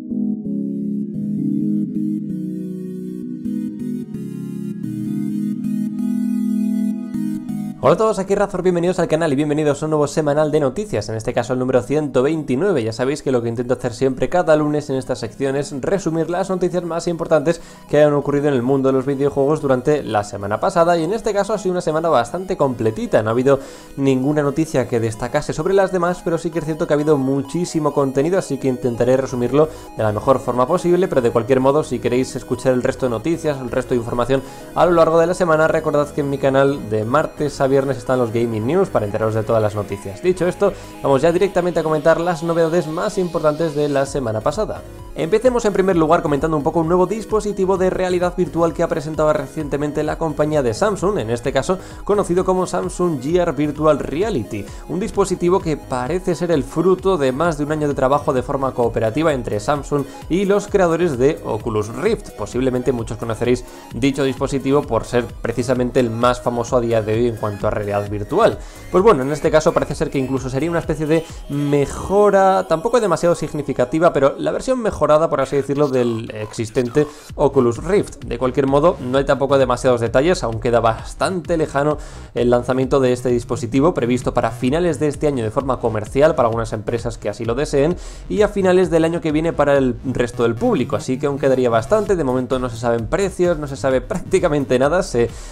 Hola a todos, aquí Razor, bienvenidos al canal y bienvenidos a un nuevo semanal de noticias, en este caso el número 129. Ya sabéis que lo que intento hacer siempre cada lunes en esta sección es resumir las noticias más importantes que hayan ocurrido en el mundo de los videojuegos durante la semana pasada, y en este caso ha sido una semana bastante completita. No ha habido ninguna noticia que destacase sobre las demás, pero sí que es cierto que ha habido muchísimo contenido, así que intentaré resumirlo de la mejor forma posible. Pero de cualquier modo, si queréis escuchar el resto de noticias, el resto de información a lo largo de la semana, recordad que en mi canal de martes a viernes están los Gaming News para enteraros de todas las noticias. Dicho esto, vamos ya directamente a comentar las novedades más importantes de la semana pasada. Empecemos en primer lugar comentando un poco un nuevo dispositivo de realidad virtual que ha presentado recientemente la compañía de Samsung, en este caso conocido como Samsung Gear Virtual Reality, un dispositivo que parece ser el fruto de más de un año de trabajo de forma cooperativa entre Samsung y los creadores de Oculus Rift. Posiblemente muchos conoceréis dicho dispositivo por ser precisamente el más famoso a día de hoy en cuanto a realidad virtual. Pues bueno, en este caso parece ser que incluso sería una especie de mejora, tampoco demasiado significativa, pero la versión mejorada, por así decirlo, del existente Oculus Rift. De cualquier modo, no hay tampoco demasiados detalles, aún queda bastante lejano el lanzamiento de este dispositivo, previsto para finales de este año de forma comercial para algunas empresas que así lo deseen, y a finales del año que viene para el resto del público, así que aún quedaría bastante. De momento no se saben precios, no se sabe prácticamente nada.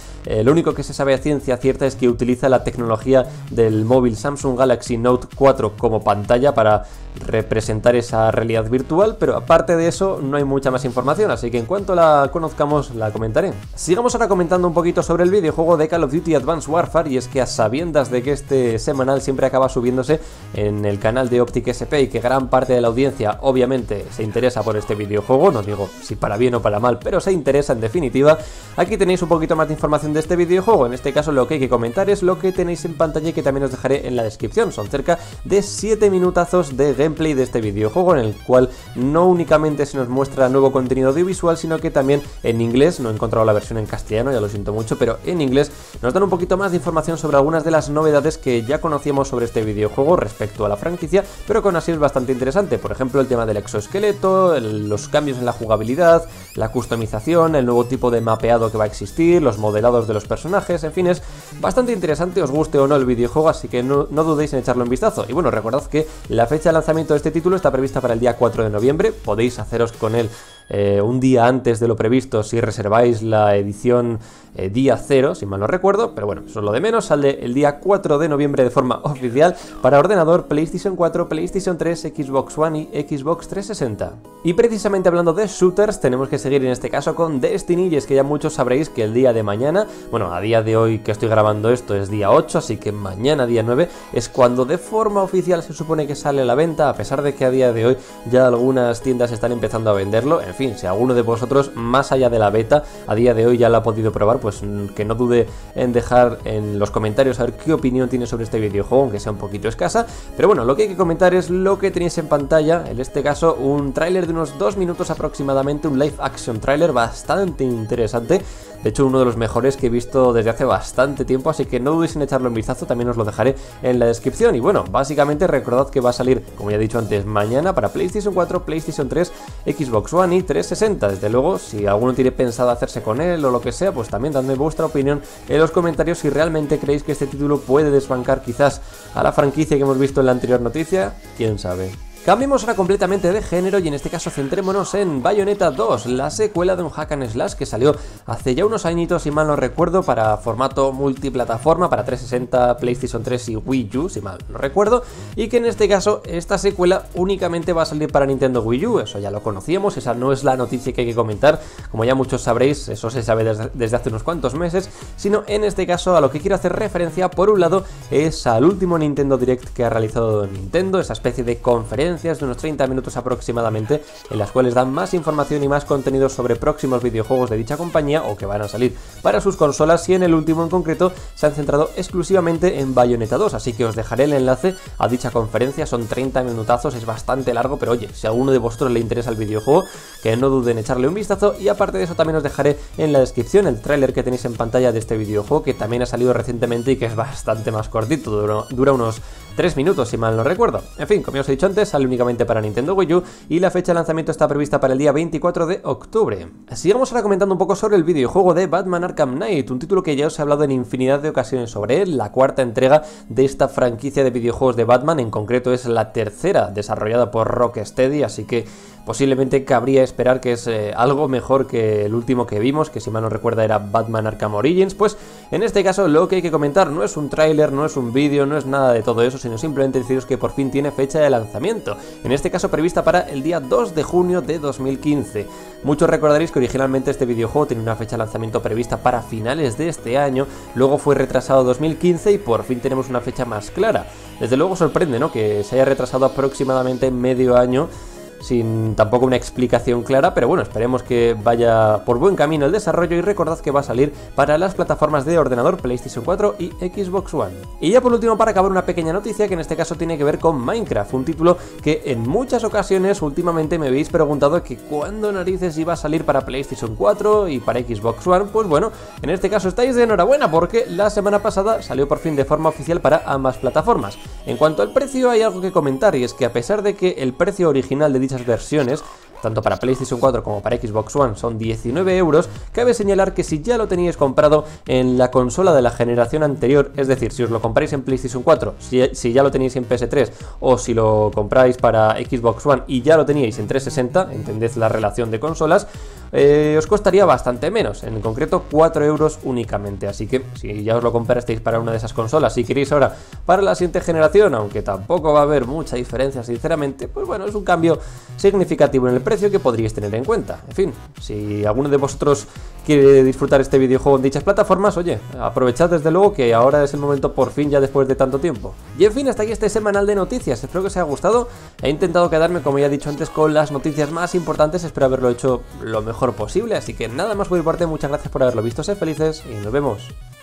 Lo único que se sabe a ciencia cierta es que utiliza la tecnología del móvil Samsung Galaxy Note 4 como pantalla para representar esa realidad virtual, pero aparte de eso no hay mucha más información, así que en cuanto la conozcamos la comentaré. Sigamos ahora comentando un poquito sobre el videojuego de Call of Duty Advanced Warfare, y es que a sabiendas de que este semanal siempre acaba subiéndose en el canal de Optic SP y que gran parte de la audiencia obviamente se interesa por este videojuego, no digo si para bien o para mal, pero se interesa en definitiva, aquí tenéis un poquito más de información de este videojuego. En este caso lo que hay que comentar es lo que tenéis en pantalla y que también os dejaré en la descripción. Son cerca de 7 minutazos de gameplay de este videojuego, en el cual no únicamente se nos muestra nuevo contenido audiovisual, sino que también en inglés, no he encontrado la versión en castellano, ya lo siento mucho, pero en inglés nos dan un poquito más de información sobre algunas de las novedades que ya conocíamos sobre este videojuego respecto a la franquicia, pero que aún así es bastante interesante. Por ejemplo, el tema del exoesqueleto, los cambios en la jugabilidad, la customización, el nuevo tipo de mapeado que va a existir, los modelados de los personajes, en fin, es bastante interesante, os guste o no el videojuego, así que no dudéis en echarlo un vistazo. Y bueno, recordad que la fecha de lanzamiento de este título está prevista para el día 4 de noviembre, podéis haceros con él un día antes de lo previsto si reserváis la edición día 0, si mal no recuerdo, pero bueno, eso es lo de menos. Sale el día 4 de noviembre de forma oficial para ordenador, PlayStation 4, PlayStation 3, Xbox One y Xbox 360. Y precisamente hablando de shooters, tenemos que seguir en este caso con Destiny, y es que ya muchos sabréis que el día de mañana, bueno, a día de hoy que estoy grabando esto es día 8, así que mañana día 9 es cuando de forma oficial se supone que sale a la venta, a pesar de que a día de hoy ya algunas tiendas están empezando a venderlo. En fin, si alguno de vosotros, más allá de la beta, a día de hoy ya lo ha podido probar, pues que no dude en dejar en los comentarios a ver qué opinión tiene sobre este videojuego, aunque sea un poquito escasa. Pero bueno, lo que hay que comentar es lo que tenéis en pantalla, en este caso un tráiler de unos 2 minutos aproximadamente, un live action tráiler bastante interesante. De hecho, uno de los mejores que he visto desde hace bastante tiempo, así que no dudéis en echarlo un vistazo, también os lo dejaré en la descripción. Y bueno, básicamente recordad que va a salir, como ya he dicho antes, mañana para PlayStation 4, PlayStation 3, Xbox One y 360. Desde luego, si alguno tiene pensado hacerse con él o lo que sea, pues también dadme vuestra opinión en los comentarios si realmente creéis que este título puede desbancar quizás a la franquicia que hemos visto en la anterior noticia, quién sabe. Cambiemos ahora completamente de género y en este caso centrémonos en Bayonetta 2, la secuela de un hack and slash que salió hace ya unos añitos, si mal no recuerdo, para formato multiplataforma, para 360, PlayStation 3 y Wii U, si mal no recuerdo, y que en este caso esta secuela únicamente va a salir para Nintendo Wii U. Eso ya lo conocíamos, esa no es la noticia que hay que comentar, como ya muchos sabréis, eso se sabe desde hace unos cuantos meses, sino en este caso a lo que quiero hacer referencia, por un lado, es al último Nintendo Direct que ha realizado Nintendo, esa especie de conferencia de unos 30 minutos aproximadamente, en las cuales dan más información y más contenido sobre próximos videojuegos de dicha compañía o que van a salir para sus consolas, y en el último en concreto se han centrado exclusivamente en Bayonetta 2, así que os dejaré el enlace a dicha conferencia. Son 30 minutazos, es bastante largo, pero oye, si a alguno de vosotros le interesa el videojuego, que no duden en echarle un vistazo. Y aparte de eso también os dejaré en la descripción el tráiler que tenéis en pantalla de este videojuego, que también ha salido recientemente y que es bastante más cortito, dura unos 3 minutos, si mal no recuerdo. En fin, como ya os he dicho antes, sale únicamente para Nintendo Wii U y la fecha de lanzamiento está prevista para el día 24 de octubre. Sigamos ahora comentando un poco sobre el videojuego de Batman Arkham Knight, un título que ya os he hablado en infinidad de ocasiones sobre él, la cuarta entrega de esta franquicia de videojuegos de Batman, en concreto es la tercera desarrollada por Rocksteady, así que posiblemente cabría esperar que es algo mejor que el último que vimos, que si mal no recuerda era Batman Arkham Origins. Pues en este caso lo que hay que comentar no es un tráiler, no es un vídeo, no es nada de todo eso, sino simplemente deciros que por fin tiene fecha de lanzamiento, en este caso prevista para el día 2 de junio de 2015. Muchos recordaréis que originalmente este videojuego tenía una fecha de lanzamiento prevista para finales de este año, luego fue retrasado a 2015 y por fin tenemos una fecha más clara. Desde luego sorprende, ¿no?, que se haya retrasado aproximadamente medio año sin tampoco una explicación clara, pero bueno, esperemos que vaya por buen camino el desarrollo y recordad que va a salir para las plataformas de ordenador PlayStation 4 y Xbox One. Y ya por último, para acabar, una pequeña noticia que en este caso tiene que ver con Minecraft, un título que en muchas ocasiones últimamente me habéis preguntado que cuándo narices iba a salir para PlayStation 4 y para Xbox One. Pues bueno, en este caso estáis de enhorabuena porque la semana pasada salió por fin de forma oficial para ambas plataformas. En cuanto al precio hay algo que comentar, y es que a pesar de que el precio original de dichas versiones, tanto para PlayStation 4 como para Xbox One, son 19 euros, cabe señalar que si ya lo teníais comprado en la consola de la generación anterior, es decir, si os lo compráis en PlayStation 4, si ya lo tenéis en PS3, o si lo compráis para Xbox One y ya lo teníais en 360, entended la relación de consolas, os costaría bastante menos, en concreto 4 euros únicamente. Así que si ya os lo comprasteis para una de esas consolas, si queréis ahora para la siguiente generación, aunque tampoco va a haber mucha diferencia sinceramente, pues bueno, es un cambio significativo en el precio que podríais tener en cuenta. En fin, si alguno de vosotros quiere disfrutar este videojuego en dichas plataformas, oye, aprovechad desde luego que ahora es el momento por fin, ya después de tanto tiempo. Y en fin, hasta aquí este semanal de noticias, espero que os haya gustado. He intentado quedarme, como ya he dicho antes, con las noticias más importantes, espero haberlo hecho lo mejor posible, así que nada más por mi parte, muchas gracias por haberlo visto, sed felices y nos vemos.